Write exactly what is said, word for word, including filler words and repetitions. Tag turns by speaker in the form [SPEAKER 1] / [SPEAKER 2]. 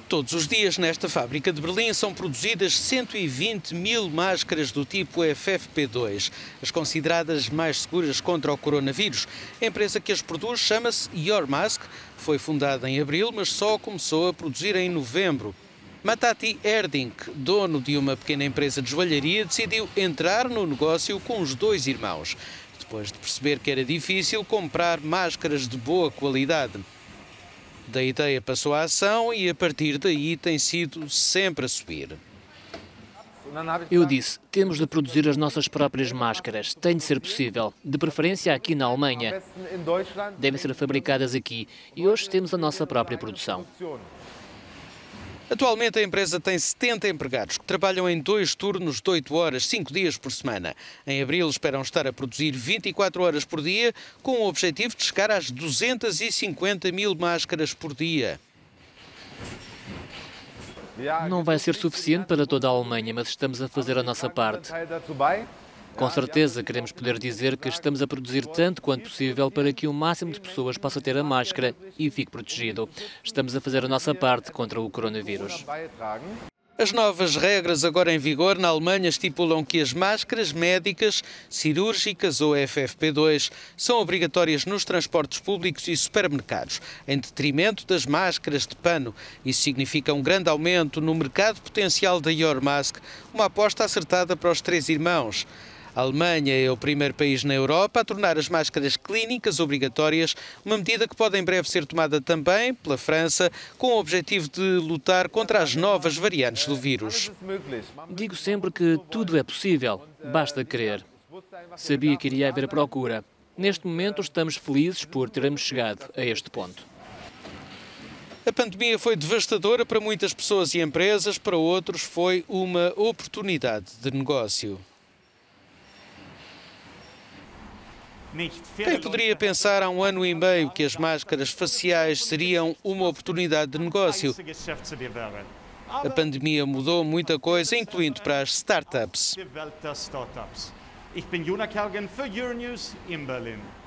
[SPEAKER 1] Todos os dias nesta fábrica de Berlim são produzidas cento e vinte mil máscaras do tipo F F P dois, as consideradas mais seguras contra o coronavírus. A empresa que as produz chama-se Your Mask, foi fundada em abril, mas só começou a produzir em novembro. Matati Erdink, dono de uma pequena empresa de joalharia, decidiu entrar no negócio com os dois irmãos, depois de perceber que era difícil comprar máscaras de boa qualidade. Da ideia passou à ação e a partir daí tem sido sempre a subir.
[SPEAKER 2] Eu disse, temos de produzir as nossas próprias máscaras, tem de ser possível, de preferência aqui na Alemanha. Devem ser fabricadas aqui e hoje temos a nossa própria produção.
[SPEAKER 1] Atualmente a empresa tem setenta empregados que trabalham em dois turnos de oito horas, cinco dias por semana. Em abril esperam estar a produzir vinte e quatro horas por dia, com o objetivo de chegar às duzentas e cinquenta mil máscaras por dia.
[SPEAKER 2] Não vai ser suficiente para toda a Alemanha, mas estamos a fazer a nossa parte. Com certeza queremos poder dizer que estamos a produzir tanto quanto possível para que o máximo de pessoas possa ter a máscara e fique protegido. Estamos a fazer a nossa parte contra o coronavírus.
[SPEAKER 1] As novas regras agora em vigor na Alemanha estipulam que as máscaras médicas, cirúrgicas ou F F P dois são obrigatórias nos transportes públicos e supermercados, em detrimento das máscaras de pano. Isso significa um grande aumento no mercado potencial da Your Mask, uma aposta acertada para os três irmãos. A Alemanha é o primeiro país na Europa a tornar as máscaras clínicas obrigatórias, uma medida que pode em breve ser tomada também pela França, com o objetivo de lutar contra as novas variantes do vírus.
[SPEAKER 2] Digo sempre que tudo é possível, basta querer. Sabia que iria haver procura. Neste momento estamos felizes por termos chegado a este ponto.
[SPEAKER 1] A pandemia foi devastadora para muitas pessoas e empresas, para outros foi uma oportunidade de negócio. Quem poderia pensar há um ano e meio que as máscaras faciais seriam uma oportunidade de negócio? A pandemia mudou muita coisa, incluindo para as startups.